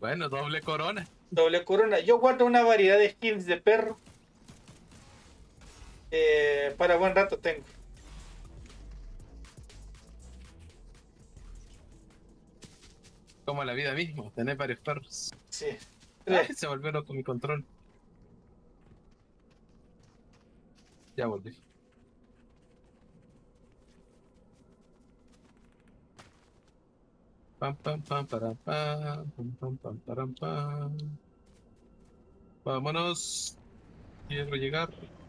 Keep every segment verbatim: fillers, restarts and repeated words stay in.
Bueno, doble corona. Doble corona. Yo guardo una variedad de skins de perro. Eh, para buen rato tengo. Como la vida misma, tener varios perros. Sí. Ay, Tres. se volvió loco mi control. Ya volví. Pam, pam, pam, para, pam, pam, pam, pam, param, pam. Vámonos. Quiero llegar.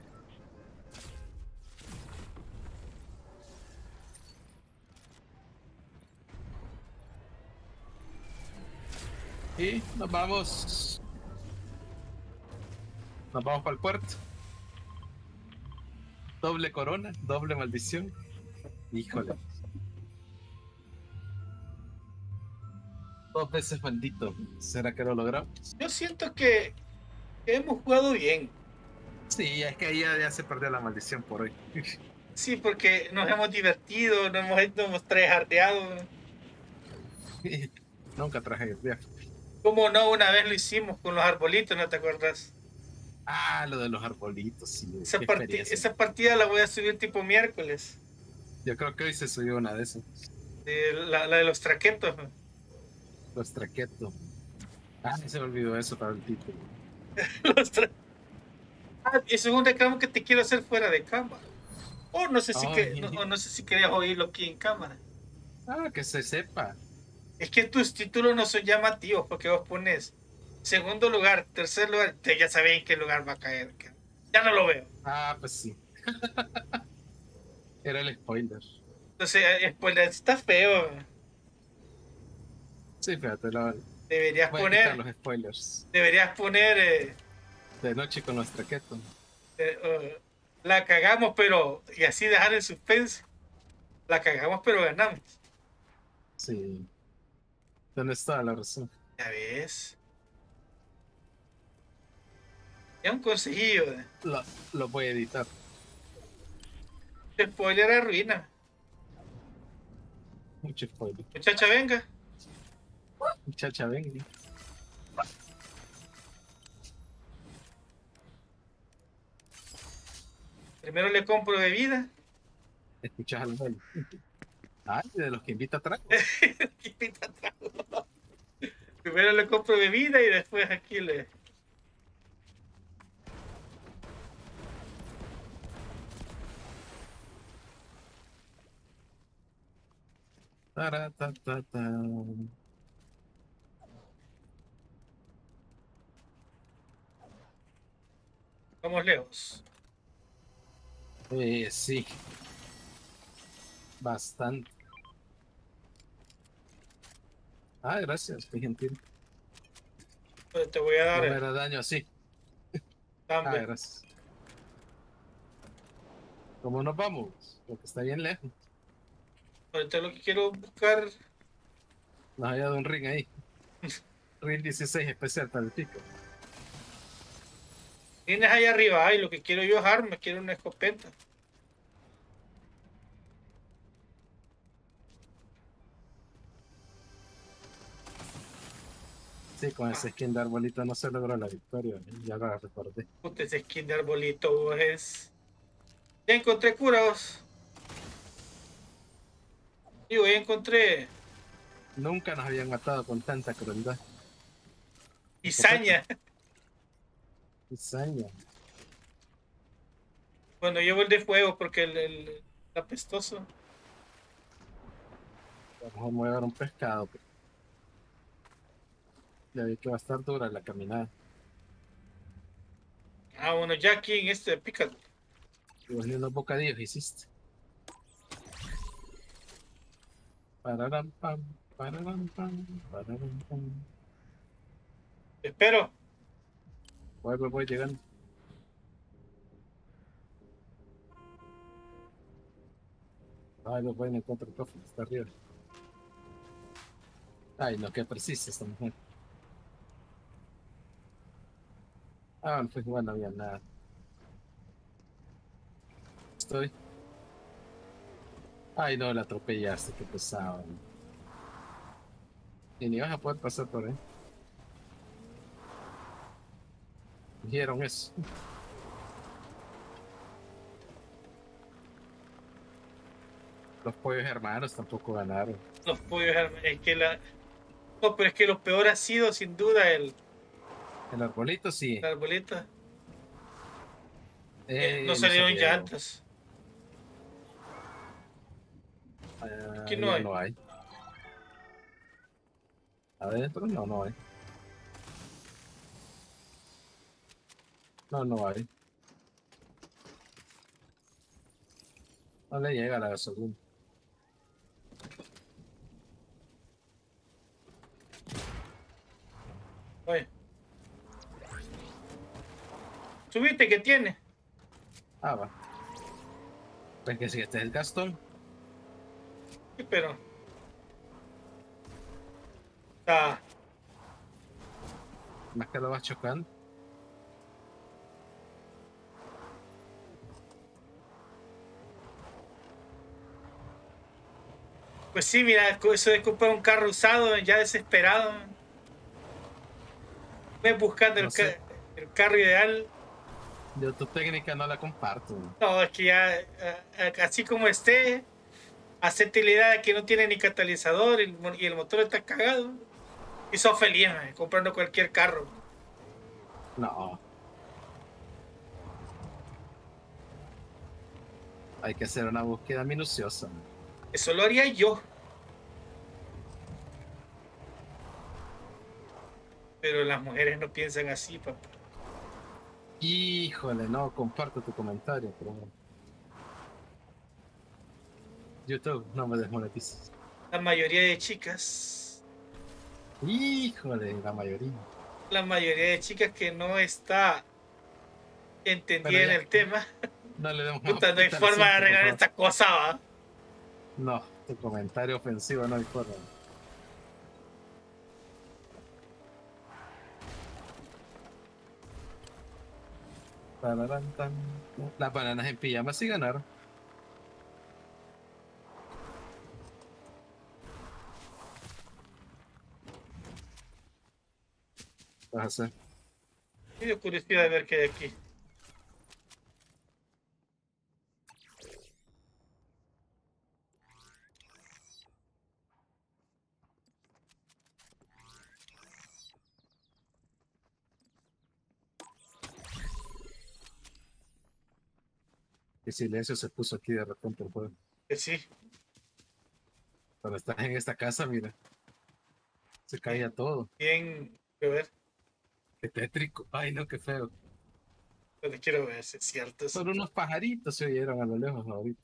Y nos vamos. Nos vamos para el puerto. Doble corona, doble maldición. Híjole. Dos veces maldito. ¿Será que lo logramos? Yo siento que, que hemos jugado bien. Sí, es que ahí ya, ya se perdió la maldición por hoy. Sí, porque nos hemos divertido, nos hemos, nos hemos tryhardeado. Nunca traje el viaje. Como no, una vez lo hicimos con los arbolitos, ¿no te acuerdas? Ah, lo de los arbolitos, sí. Esa, Qué parti experiencia. esa partida la voy a subir tipo miércoles. Yo creo que hoy se subió una de esas. De la, la de los traquetos. Los traquetos. Ah, se me olvidó eso para el título. Los tra ah, eso es un reclamo que te quiero hacer fuera de cámara. O no sé si que, no, Ay, o no sé si querías oírlo aquí en cámara. ah, que se sepa. Es que tus títulos no son llamativos porque vos pones segundo lugar, tercer lugar, te ya sabéis en qué lugar va a caer. Ya no lo veo. Ah, pues sí. Era el spoiler. Entonces, eh, spoiler, está feo. Sí, fíjate, lo, Deberías voy a quitar poner, los spoilers. deberías poner, eh, De noche con los traquetos. eh, uh, la cagamos, pero, y así dejar el suspense. La cagamos, pero ganamos. Sí, tienes toda la razón. Ya ves. Ya un consejillo. eh. Lo, lo voy a editar. Spoiler arruina. Mucho spoiler. Muchacha, venga. Muchacha, ven. Primero le compro bebida. Escuchas al baile. Ay, de los que invita a trago. Primero le compro bebida y después aquí le. Taratatata. Vamos lejos. Eh, sí, bastante. Ah, gracias, qué gentil. Entonces te voy a dar No me el hará daño así. Ah, cambio. gracias. ¿Cómo nos vamos? Porque está bien lejos. Ahorita lo que quiero buscar. Nos ha hallado un ring ahí. Ring dieciséis especial para el pico. Tienes ahí arriba. Ay, lo que quiero yo es arma. Quiero una escopeta. Sí, con Ah, ese skin de arbolito no se logró la victoria. Ya lo recordé. puta, ese skin de arbolito es. Ya encontré curados. Digo, ya encontré Nunca nos habían matado con tanta crueldad. Escopeta. cizaña. Cizaña. Bueno, llevo el de fuego porque el, el, el apestoso. A lo mejor me voy a dar un pescado. Pero ya vi que va a estar dura la caminada. Ah, bueno, ya aquí en este, pícate. Y vos ni unos bocadillos hiciste. Pararam, pam, pararam, pam, pararam, pam. Espero. Voy, voy, voy llegando. Ay, los voy, no encuentro el cofre, está arriba. Ay, no, qué precisa esta mujer. Ah, no fue igual, no había nada. Estoy. Ay, no, la atropellaste, qué pesado. Y ni vas a poder pasar por ahí. Dijeron eso. Los pollos hermanos tampoco ganaron. Los pollos, es que la. No, pero es que lo peor ha sido sin duda el, El arbolito sí. la arboleta. Eh, no Eh, no salieron salieron. llantas. Ah, Aquí no ya hay. no hay. Adentro no, no hay. No, no hay. No le llega la gasolina. Oye. ¿Subiste qué tiene? Ah, va. Pues que si este es el Gastón. Sí, pero. Está. Más que lo vas chocando. Pues sí, mira, eso de comprar un carro usado, ya desesperado. Ves buscando No el, ca- sé. el carro ideal. Yo tu técnica no la comparto. No, es que ya, eh, eh, así como esté, hacerte la idea de que no tiene ni catalizador y el, mo- y el motor está cagado. Y sos feliz, man, comprando cualquier carro. No. Hay que hacer una búsqueda minuciosa. Eso lo haría yo. Pero las mujeres no piensan así, papá. Híjole, no comparto tu comentario, pero YouTube, no me desmonetices. La mayoría de chicas, Híjole, la mayoría. la mayoría de chicas que no está Pero entendida en ya, el tema, no le demos más puta, no hay vuelta al forma de asunto, por arreglar favor. esta cosa, va. No, tu comentario ofensivo no hay forma. Tararán, tan. Las bananas en pijama sí ganaron. Vas a hacer. Me dio curiosidad de ver qué hay aquí. Qué silencio se puso aquí de repente el juego. Que sí, Cuando estás en esta casa, mira, se caía todo. bien, quiero ver, Qué tétrico. Ay, no, qué feo. lo que quiero ver, si es cierto eso. Solo unos pajaritos se oyeron a lo lejos ahorita.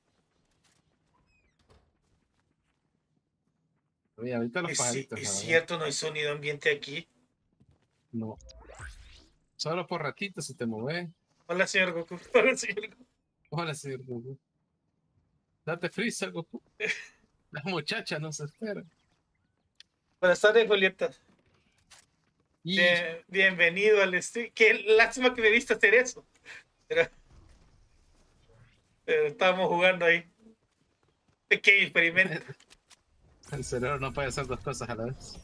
Oye, ahorita los Es, ci- pajaritos, es la verdad. cierto, no hay sonido ambiente aquí. No. Solo por ratitos se te mueve. Hola, señor Goku. Hola, señor Goku. Hola, señor Goku. Date frisa, Goku. Las muchachas no se esperan. Buenas tardes, Julieta. Y Bien- bienvenido al stream. Qué lástima que me viste hacer eso. Pero, pero estábamos jugando ahí. Pequeño experimento. el cerebro no puede hacer dos cosas a la vez.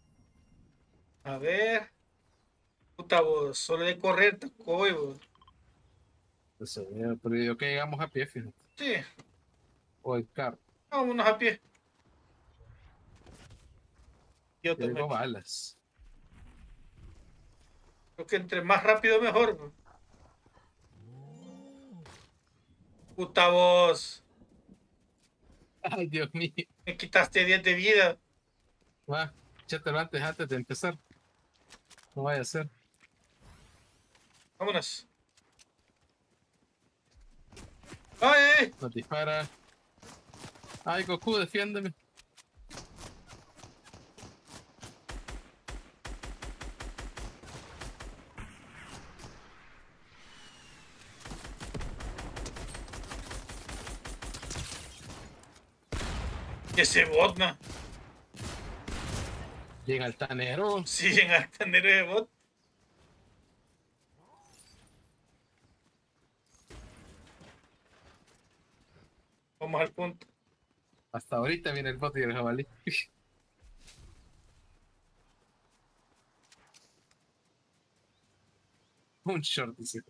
A ver. Puta vos, solo de correr, tacoy, vos. Eso, eh, pero yo que llegamos a pie, fíjate. Sí, O en carro. vámonos a pie. Yo Yo tomé digo aquí. balas. Creo que entre más rápido mejor, vos. Puta vos. Ay, Dios mío. Me quitaste diez de vida. Va, échatelo antes, antes de empezar. No vaya a ser. Vámonos. ¡Ay, ay! Nos dispara. Ay, Goku, defiéndeme. Ese bot, man. Bien altanero. Siguen al tener de bot. Vamos al punto. Hasta ahorita viene el bot y el jabalí. Un short, dice.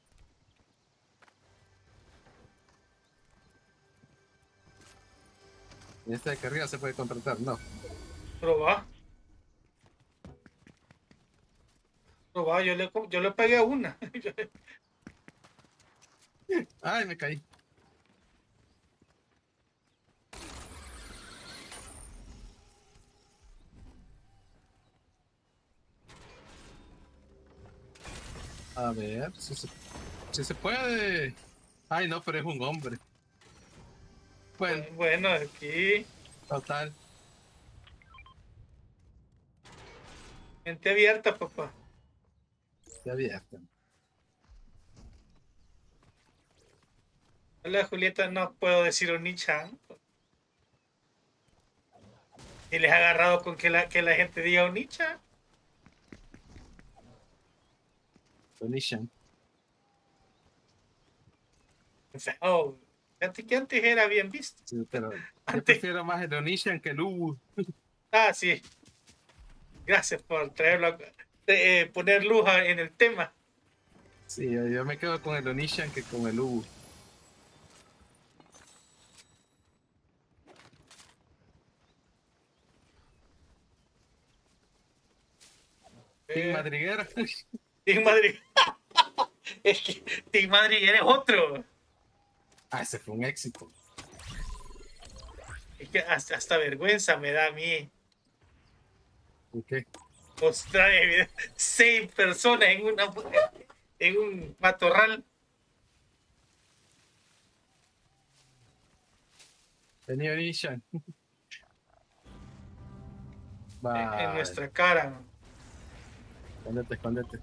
¿Y este de acá arriba se puede contratar? No. Proba. Proba, yo le, yo le pegué a una. Ay, me caí. A ver, si se, si se puede. Ay, no, pero es un hombre. Bueno, Bueno, aquí. total. Mente abierta, papá. Ya abierto. Hola, Julieta, no puedo decir Oni-chan. Y les ha agarrado con que la, que la gente diga Oni-chan. Donishan. O sea, oh, fíjate que antes era bien visto. Sí, pero yo Antes. prefiero más el Donishan que el Ubu. Ah, sí. Gracias por traerlo, a- eh, poner luz a- en el tema. Sí, yo, yo me quedo con el Donishan que con el Ubu. Team Eh, Madriguera. Team Madrid. Es que Team Madrid eres otro. Ah, ese fue un éxito. Es que hasta, hasta vergüenza me da a mí ¿Por qué? mostrar evi- seis personas en una en un matorral. Tenía Donishan. En, en Vale. nuestra cara, ¿no? Escóndete, escóndete.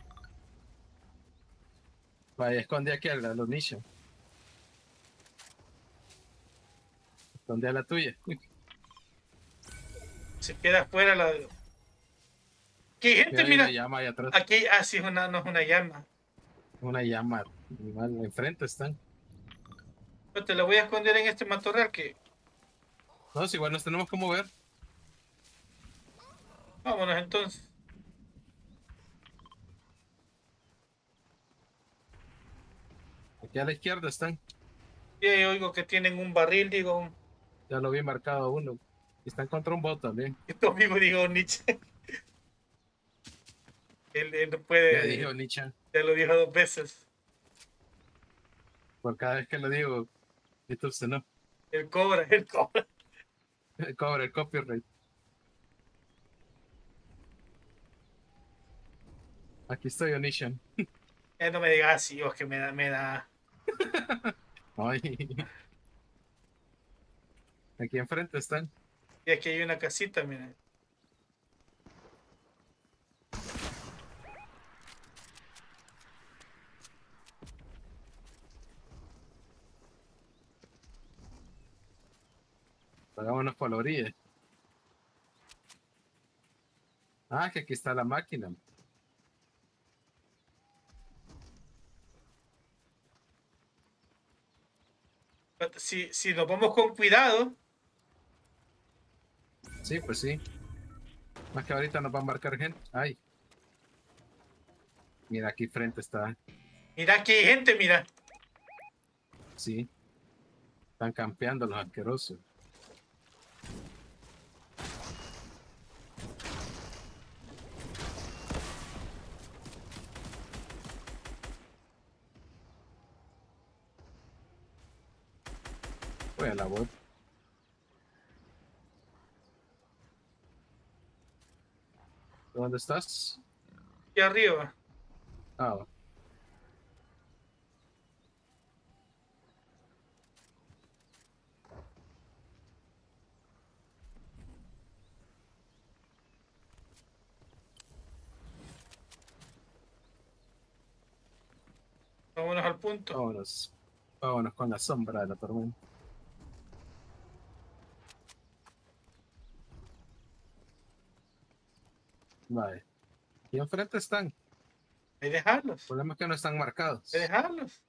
Vaya, esconde aquí a la Donishan. Esconde a la tuya. Se queda afuera la. ¿Qué gente? Mira, hay una Mira, llama ahí atrás. aquí, ah, sí, es una, no es una llama. Una llama. Igual enfrente están. Yo te la voy a esconder en este matorral que. No, si igual nos tenemos que mover. Vámonos entonces. Aquí a la izquierda están. Y ahí oigo que tienen un barril, digo, Ya lo vi marcado uno. Y están contra un bot también. y tu amigo digo Nietzsche. Él, él no Ya dije puede, Onichan. ya lo dijo dos veces. Por cada vez que lo digo, YouTube se no. Él cobra, él cobra. Cobra el copyright. Aquí estoy, Onishan. Eh, no me digas así, oh, que me da, me da. Ay. Aquí enfrente están. Y aquí hay una casita, mira. Hagámonos por la orilla. Ah, que aquí está la máquina. Si, si nos vamos con cuidado, Sí, pues sí. Más que ahorita nos va a embarcar gente. Ay. Mira, aquí frente está. mira aquí hay gente, mira. Sí. Están campeando los asquerosos. Voy a la voz. ¿Dónde estás? Aquí arriba. Ah, Vámonos al punto. vámonos. Vámonos con la sombra de la tormenta. Vale. Y enfrente están. El Hay que dejarlos. problema es que no están marcados. Hay que dejarlos.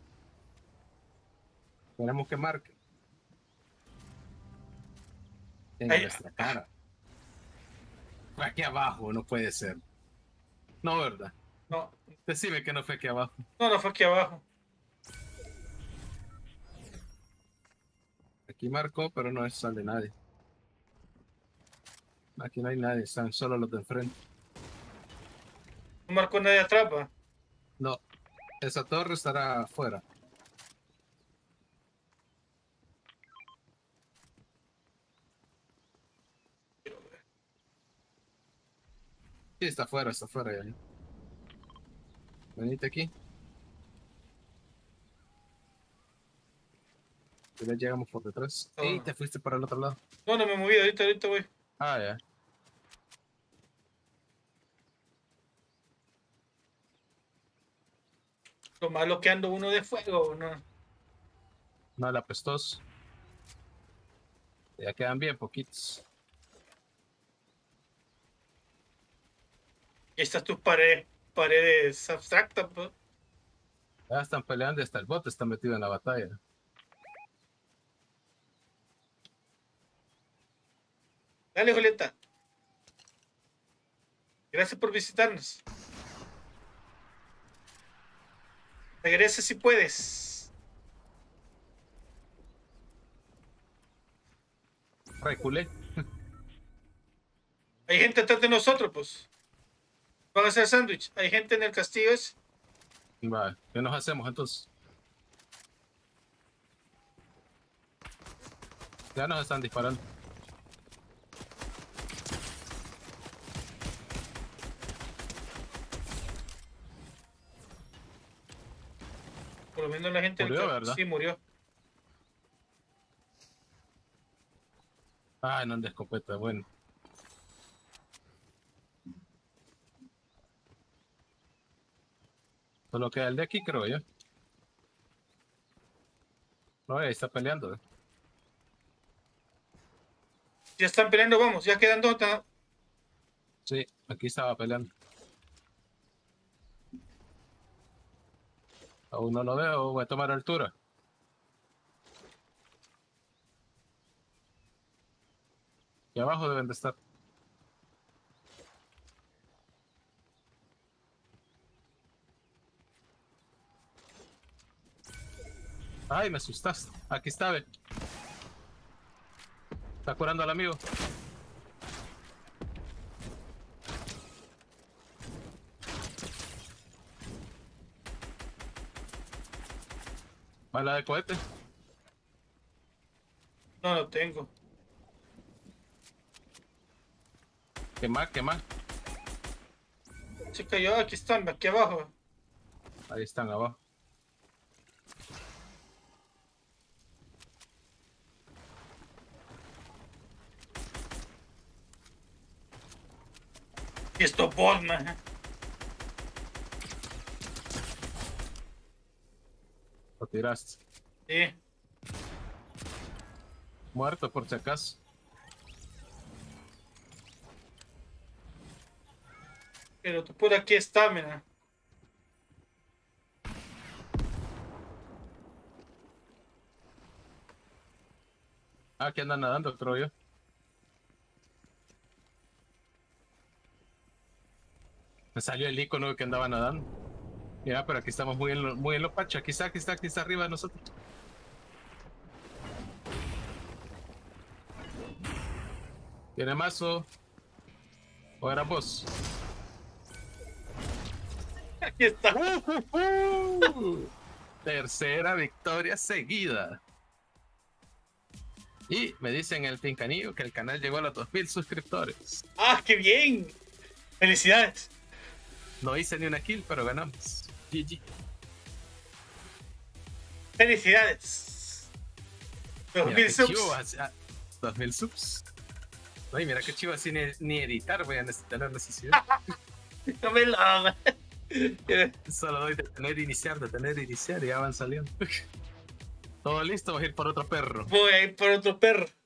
Tenemos que marque. En Ay, nuestra cara. Fue aquí abajo, no puede ser. No, ¿verdad? no, Decime que no fue aquí abajo. no, no fue aquí abajo. Aquí marcó, pero no sale nadie. Aquí no hay nadie, están solo los de enfrente. No marcó nadie atrás, pa. No, esa torre estará afuera. Sí, está afuera, está afuera ya. Venite aquí. Y ya llegamos por detrás. Oh. Y te fuiste para el otro lado. No, no me he movido, ahorita, ahorita voy. Ah, ya. Lo malo que ando uno de fuego, ¿no? No, el apestoso. Ya quedan bien poquitos. Estas tus paredes, paredes abstractas, pa. Ya están peleando y hasta el bot está metido en la batalla. Dale, Julieta. Gracias por visitarnos. Regresa si puedes. Reculé. Hay gente atrás de nosotros, pues. Van a hacer sándwich. Hay gente en el castillo ese. Vale, ¿qué nos hacemos entonces? Ya nos están disparando. Por lo menos la gente Murió, del ca- ¿verdad? sí murió. Ay, no, de escopeta, bueno. Solo queda el de aquí, creo yo. No, ahí está peleando. Ya están peleando, vamos. Ya quedan dos. ta- Sí, aquí estaba peleando. Aún no lo veo, voy a tomar altura. Y abajo deben de estar. Ay, me asustaste. Aquí está, ve. Está curando al amigo. Bala de cohete. No, no tengo. ¿Qué más? ¿Qué más? Se cayó. Aquí están, aquí abajo. Ahí están abajo. Y esto bots, man. Lo tiraste. Sí. Muerto por si acaso. Pero tú por aquí está, mira. Ah, que andan nadando, creo yo. Me salió el icono que andaba nadando. Mira, pero aquí estamos muy en lo, muy en lo pacho. Aquí está, aquí está, aquí está arriba de nosotros. ¿Tiene mazo? ¿O era vos? Aquí está. Uh, tercera victoria seguida. Y me dicen en el Pincanillo que el canal llegó a los dos mil suscriptores. ¡Ah, qué bien! ¡Felicidades! No hice ni una kill, pero ganamos. G G. ¡Felicidades! Dos Mira mil qué subs. chivo, así- ah, dos mil subs. Ay, mira qué chivo, así ni, ni editar voy a necesitar la necesidad. No me lo hagas. Solo doy detener, iniciar, detener, iniciar y ya van saliendo. Todo listo, voy a ir por otro perro. Voy a ir por otro perro.